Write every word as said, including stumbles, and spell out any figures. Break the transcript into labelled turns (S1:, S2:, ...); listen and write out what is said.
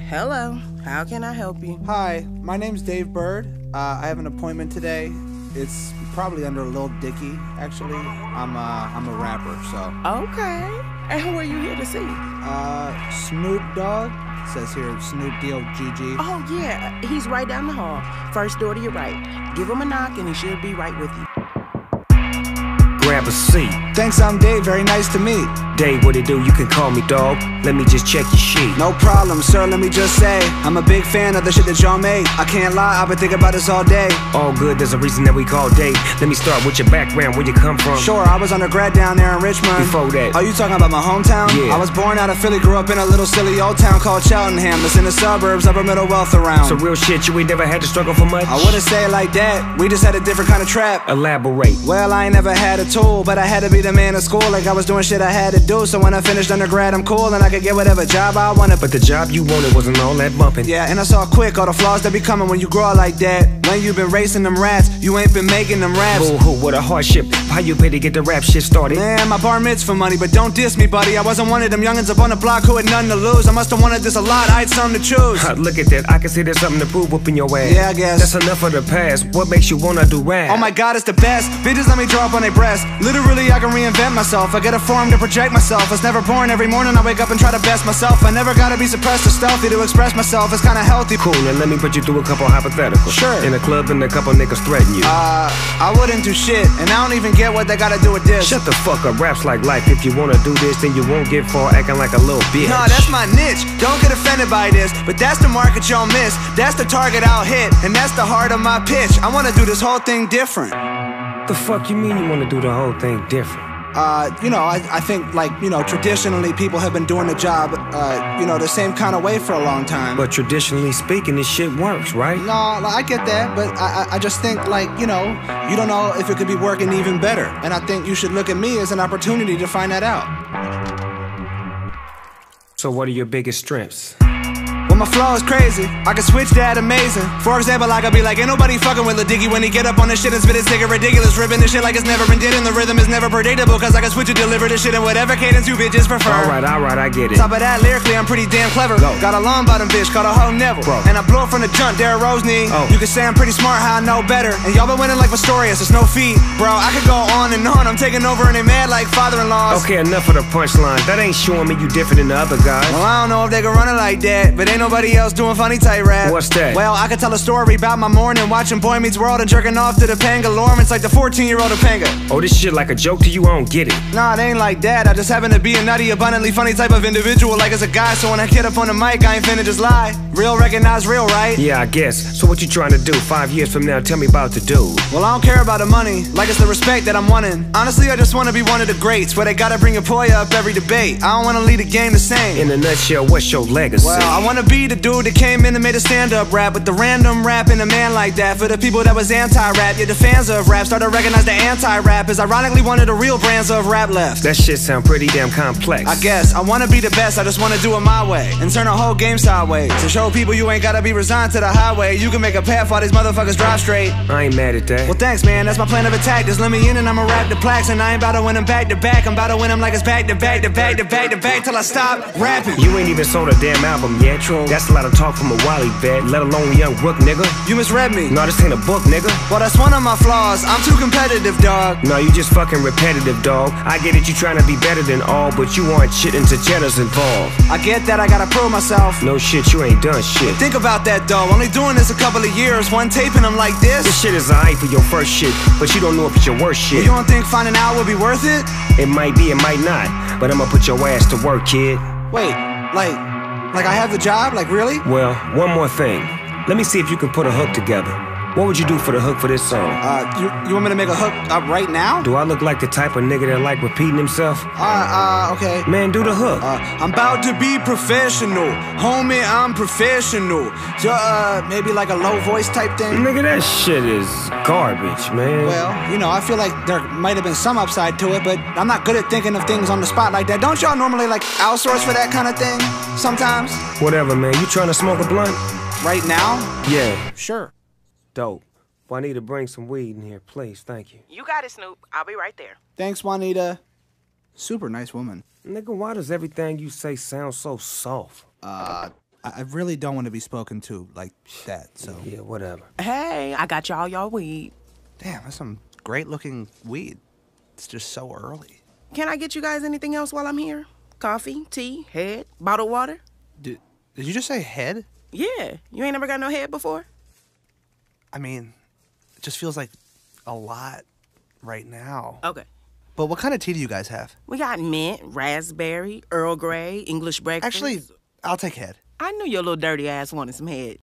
S1: Hello, how can I help you?
S2: Hi, my name's Dave Bird. Uh, I have an appointment today. It's probably under Lil Dicky, actually. I'm uh, I'm a rapper, so.
S1: Okay. And who are you here to see?
S2: Uh, Snoop Dogg. It says here Snoop D O G G.
S1: Oh, yeah. He's right down the hall. First door to your right. Give him a knock and he should be right with you.
S3: Grab a seat.
S2: Thanks, I'm Dave. Very nice to meet.
S3: Dave, what it do? You can call me dog. Let me just check your sheet.
S2: No problem, sir. Let me just say, I'm a big fan of the shit that y'all made. I can't lie, I've been thinking about this all day.
S3: All good, there's a reason that we call Dave. Let me start with your background, where you come from.
S2: Sure, I was undergrad down there in Richmond.
S3: Before that,
S2: are you talking about my hometown?
S3: Yeah.
S2: I was born out of Philly, grew up in a little silly old town called Cheltenham. That's in the suburbs, upper middle wealth around.
S3: So real shit, you ain't never had to struggle for much?
S2: I wouldn't say it like that. We just had a different kind of trap.
S3: Elaborate.
S2: Well, I ain't never had a tool, but I had to be the man of school. Like I was doing shit I had to do. So when I finished undergrad, I'm cool and I could get whatever job I wanted.
S3: But the job you wanted wasn't all that bumping.
S2: Yeah, and I saw quick all the flaws that be coming when you grow up like that. When you been racing them rats, you ain't been making them raps.
S3: Boo-hoo, what a hardship. How you pay to get the rap shit started?
S2: Man, my bar mitzvah money, but don't diss me, buddy. I wasn't one of them youngins up on the block who had nothing to lose. I must have wanted this a lot, I had something to choose.
S3: Look at that, I can see there's something to prove whooping your ass.
S2: Yeah, I guess.
S3: That's enough of the past. What makes you wanna do rap?
S2: Oh my god, it's the best. Bitches let me draw up on their breasts. Literally, I can reinvent myself. I get a forum to project myself. I was never born. Every morning I wake up and try to best myself. I never gotta be suppressed or stealthy to express myself. It's kinda healthy.
S3: Cool, now let me put you through a couple hypotheticals.
S2: Sure.
S3: In a club and a couple niggas threaten you.
S2: Uh, I wouldn't do shit, and I don't even get what they gotta do with this.
S3: Shut the fuck up, rap's like life. If you wanna do this, then you won't get far acting like a little bitch.
S2: Nah, that's my niche. Don't get offended by this, but that's the market y'all miss. That's the target I'll hit, and that's the heart of my pitch. I wanna do this whole thing different.
S3: The fuck you mean you wanna do the whole thing different?
S2: Uh, you know, I, I think, like, you know, traditionally people have been doing the job, uh, you know, the same kind of way for a long time.
S3: But traditionally speaking, this shit works, right?
S2: No, I get that, but I, I just think, like, you know, you don't know if it could be working even better. And I think you should look at me as an opportunity to find that out.
S3: So what are your biggest strengths?
S2: Well, my flow is crazy, I can switch that amazing. For example, I could be like, ain't nobody fucking with Lil Dicky when he get up on this shit and spit his ticket ridiculous, ripping this shit like it's never been did, and the rhythm is never predictable, cause I can switch and deliver this shit in whatever cadence you bitches prefer.
S3: Alright, alright, I get it.
S2: Top of that, lyrically, I'm pretty damn clever. Go. Got a long bottom bitch called a hoe Neville. Bro. And I blow it from the jump, Derrick Rose knee. Oh. You can say I'm pretty smart, how I know better. And y'all been winning like Pistorius, it's no feat. Bro, I could go on and on, I'm taking over and they mad like father-in-laws.
S3: Okay, enough of the punchline. That ain't showing me you different than the other guys.
S2: Well, I don't know if they can run it like that, but ain't nobody else doing funny tight rap.
S3: What's that?
S2: Well, I could tell a story about my morning, watching Boy Meets World and jerking off to the Pangalorm. It's like the fourteen year old Topanga.
S3: Oh, this shit like a joke to you? I don't get it.
S2: Nah, it ain't like that. I just happen to be a nutty, abundantly funny type of individual, like as a guy. So when I get up on the mic, I ain't finna just lie. Real recognize real, right?
S3: Yeah, I guess. So what you trying to do? Five years from now, tell me about the dude.
S2: Well, I don't care about the money, like it's the respect that I'm wanting. Honestly, I just wanna be one of the greats, where they gotta bring a boy up every debate. I don't wanna lead the game the same.
S3: In a nutshell, what's your legacy?
S2: Well, I wanna be the dude that came in and made a stand-up rap with the random rap and a man like that. For the people that was anti-rap, yeah, the fans of rap started to recognize the anti-rap is ironically one of the real brands of rap left.
S3: That shit sound pretty damn complex.
S2: I guess, I wanna be the best, I just wanna do it my way and turn the whole game sideways. To show people you ain't gotta be resigned to the highway. You can make a path while these motherfuckers drive straight.
S3: I ain't mad at that.
S2: Well, thanks, man, that's my plan of attack. Just let me in and I'ma rap the plaques. And I ain't about to win them back to back. I'm about to win them like it's back to back to back to back to back till I stop rapping.
S3: You ain't even sold a damn album yet. True. That's a lot of talk from a Wally vet, let alone a young Rook, nigga.
S2: You misread me.
S3: No, this ain't a book, nigga.
S2: Well, that's one of my flaws. I'm too competitive, dog.
S3: No, you just fucking repetitive, dog. I get it, you trying to be better than all, but you aren't shit until Cheddar's involved.
S2: I get that, I gotta prove myself.
S3: No shit, you ain't done shit.
S2: Think about that, though. Only doing this a couple of years. One taping them like this.
S3: This shit is alright for your first shit, but you don't know if it's your worst shit.
S2: You don't think finding out would be worth it?
S3: It might be, it might not. But I'ma put your ass to work, kid.
S2: Wait, like, like I have the job? Like, really?
S3: Well, one more thing. Let me see if you can put a hook together. What would you do for the hook for this song?
S2: Uh, you, you want me to make a hook up right now?
S3: Do I look like the type of nigga that like repeating himself?
S2: Uh, uh, okay.
S3: Man, do the hook.
S2: Uh, I'm about to be professional. Homie, I'm professional. So, uh, maybe like a low voice type thing?
S3: Nigga, that shit is garbage, man.
S2: Well, you know, I feel like there might have been some upside to it, but I'm not good at thinking of things on the spot like that. Don't y'all normally, like, outsource for that kind of thing? Sometimes?
S3: Whatever, man. You trying to smoke a blunt?
S2: Right now?
S3: Yeah.
S2: Sure.
S3: Dope. Juanita, bring some weed in here, please. Thank you.
S1: You got it, Snoop. I'll be right there.
S2: Thanks, Juanita. Super nice woman.
S3: Nigga, why does everything you say sound so soft?
S2: Uh,
S4: I I really don't want to be spoken to like that, so.
S3: Yeah, whatever.
S1: Hey, I got y'all y'all weed.
S2: Damn, that's some great-looking weed. It's just so early.
S1: Can I get you guys anything else while I'm here? Coffee, tea, head, bottled water?
S2: Did, did you just say head?
S1: Yeah. You ain't never got no head before?
S2: I mean, it just feels like a lot right now.
S1: Okay.
S2: But what kind of tea do you guys have?
S1: We got mint, raspberry, Earl Grey, English breakfast.
S2: Actually, I'll take head.
S1: I knew your little dirty ass wanted some head.